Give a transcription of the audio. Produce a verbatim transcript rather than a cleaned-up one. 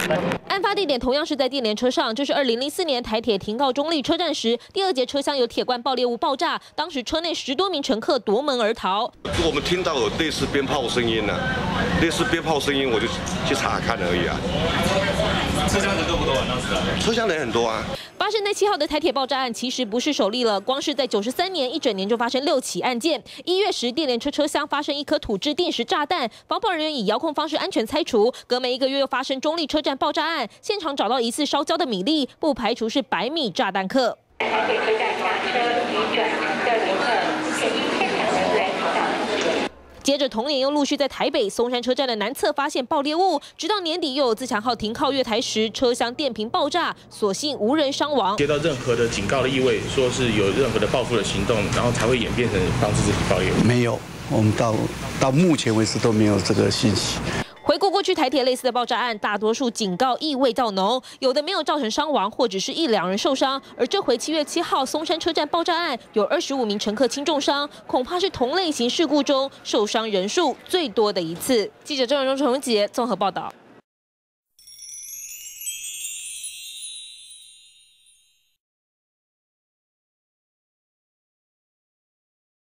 案发地点同样是在电联车上，这是二零零四年台铁停靠中立车站时，第二节车厢有铁罐爆裂物爆炸，当时车内十多名乘客夺门而逃。 我们听到有类似鞭炮声音呢、啊，类似鞭炮声音，我就去查看而已啊。 车厢人多不多啊？当时啊？ 车厢人很多啊。 发生在七号的台铁爆炸案其实不是首例了，光是在九十三年一整年就发生六起案件。一月时，电联车车厢发生一颗土制定时炸弹，防爆人员以遥控方式安全拆除。隔没一个月又发生中立车站爆炸案，现场找到疑似烧焦的米粒，不排除是百米炸弹客。 台铁车站下车移转的旅客，请依现场人员讨到。 接着同年又陆续在台北松山车站的南侧发现爆裂物，直到年底又有自强号停靠月台时车厢电瓶爆炸，所幸无人伤亡。 接到任何的警告的意味，说是有任何的报复的行动，然后才会演变成防止自己爆裂物。 没有，我们到到目前为止都没有这个信息。 回顾过去台铁类似的爆炸案，大多数警告意味较浓，有的没有造成伤亡，或者是一两人受伤。而这回七月七号松山车站爆炸案，有二十五名乘客轻重伤，恐怕是同类型事故中受伤人数最多的一次。记者郑荣忠、陈文杰综合报道。